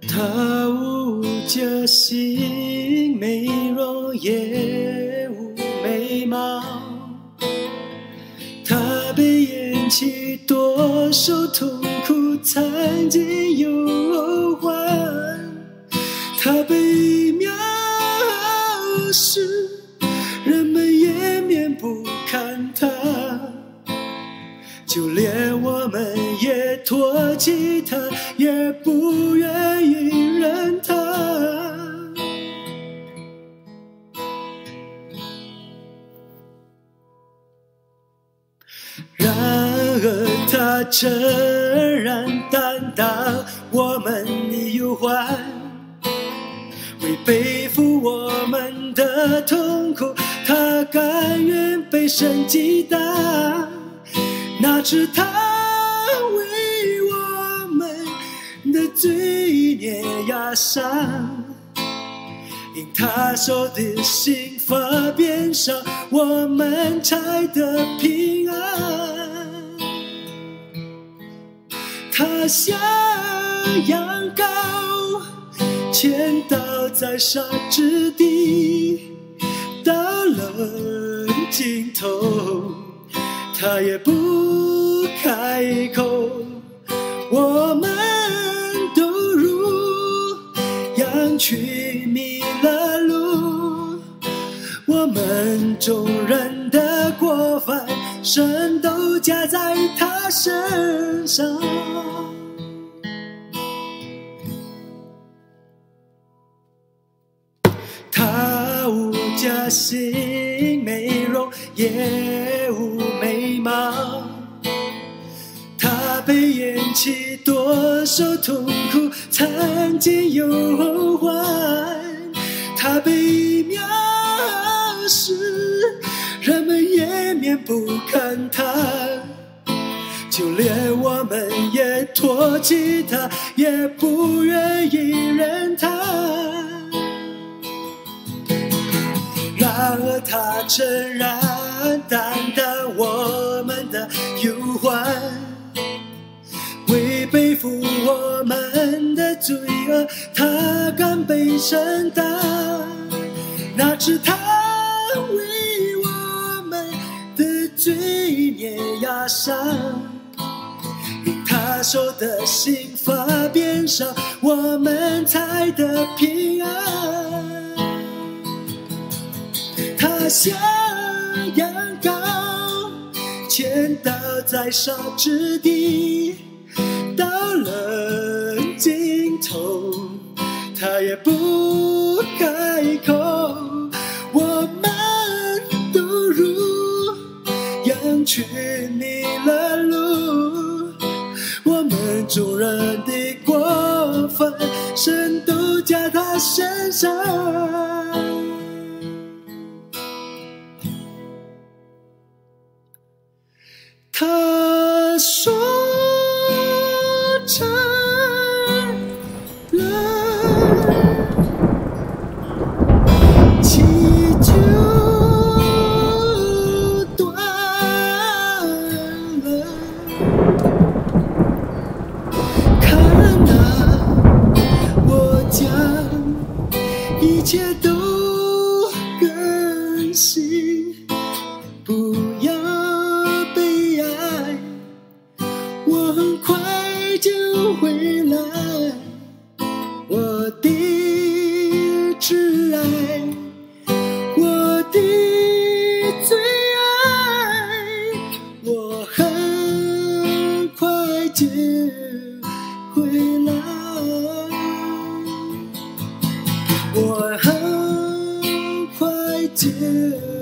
她无佳形美容，也无美貌。她被厌弃，多受痛苦，常经忧患。她被藐视，人们掩面不看她。就连我们也唾弃她，也不愿意认她。然而她诚然担当我们的忧患，为背负我们的痛苦，她甘愿被神击打。哪知祂为我们的罪孽压伤，因祂受的刑罚鞭伤，我们才得平安。祂像羊羔，牵到宰杀之地，到了尽头，祂也不开口。我们都如羊群迷了路，我们众人的过犯，神都加在祂身上。她无佳形美容，也无美貌。她被厌弃，多受痛苦，常经忧患。她被藐视，人们掩面不看她。就连我们也唾弃她，也不愿意认她。然而祂诚然担当我们的忧患，为背负我们的罪恶，祂甘被神打。哪知祂为我们的罪孽压伤，因祂受的刑罚鞭伤，我们才得平安。她像羊羔，牵到宰杀之地，到了尽头，她也不开口。我们都如羊群迷了路，我们众人的过犯，神都加她身上。她说承认，气就断了。看啊，我将一切都更新，不要悲哀，我很快就回来。我的挚爱，我的最爱，我很快就回来。我很快就